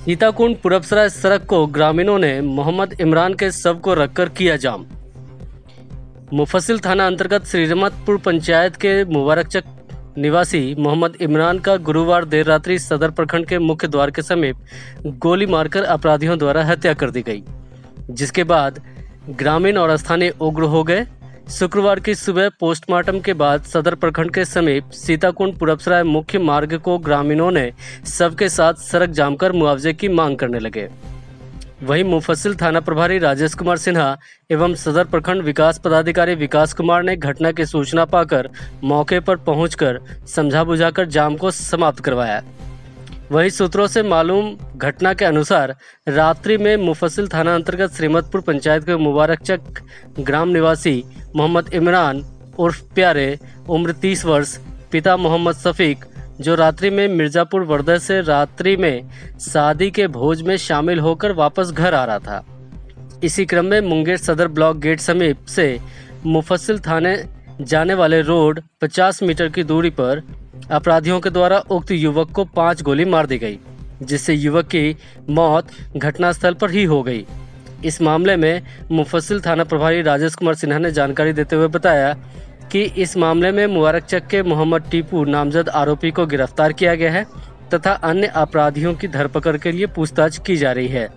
सीताकुंड पुरबसरा सड़क को ग्रामीणों ने मोहम्मद इमरान के शव को रखकर किया जाम। मुफस्सिल थाना अंतर्गत श्रीरमतपुर पंचायत के मुबारकचक निवासी मोहम्मद इमरान का गुरुवार देर रात्रि सदर प्रखंड के मुख्य द्वार के समीप गोली मारकर अपराधियों द्वारा हत्या कर दी गई, जिसके बाद ग्रामीण और स्थानीय उग्र हो गए। शुक्रवार की सुबह पोस्टमार्टम के बाद सदर प्रखंड के समीप सीताकुंड पुरबसरा मुख्य मार्ग को ग्रामीणों ने शव के साथ सड़क जाम कर मुआवजे की मांग करने लगे। वहीं मुफस्सिल थाना प्रभारी राजेश कुमार सिन्हा एवं सदर प्रखंड विकास पदाधिकारी विकास कुमार ने घटना की सूचना पाकर मौके पर पहुंचकर समझा बुझाकर जाम को समाप्त करवाया। वहीं सूत्रों से मालूम घटना के अनुसार रात्रि में मुफस्सिल थाना अंतर्गत श्रीरमतपुर पंचायत के मुबारकचक ग्राम निवासी मोहम्मद इमरान उर्फ प्यारे उम्र 30 वर्ष, पिता मोहम्मद शफीक, जो रात्रि में मिर्जापुर वर्धा से रात्रि में शादी के भोज में शामिल होकर वापस घर आ रहा था। इसी क्रम में मुंगेर सदर ब्लॉक गेट समीप से मुफस्सिल थाने जाने वाले रोड 50 मीटर की दूरी पर अपराधियों के द्वारा उक्त युवक को 5 गोली मार दी गई, जिससे युवक की मौत घटनास्थल पर ही हो गई। इस मामले में मुफस्सिल थाना प्रभारी राजेश कुमार सिन्हा ने जानकारी देते हुए बताया कि इस मामले में मुबारकचक के मोहम्मद टीपू नामजद आरोपी को गिरफ्तार किया गया है तथा अन्य अपराधियों की धरपकड़ के लिए पूछताछ की जा रही है।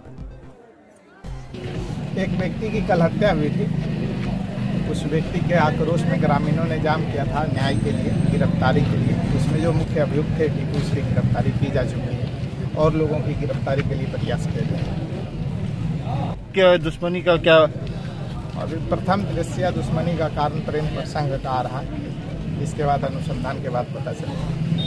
एक व्यक्ति की कल हत्या हुई थी। उस व्यक्ति के आक्रोश में ग्रामीणों ने जाम किया था न्याय के लिए, गिरफ्तारी के लिए। उसमें जो मुख्य अभियुक्त थे टीपू, उसकी गिरफ्तारी की जा चुकी है और लोगों की गिरफ्तारी के लिए प्रयास किए जा रहे हैं। क्या दुश्मनी का क्या अभी प्रथम दृश्य दुश्मनी का कारण प्रेम प्रसंग का आ रहा है, इसके बाद अनुसंधान के बाद पता चलेगा।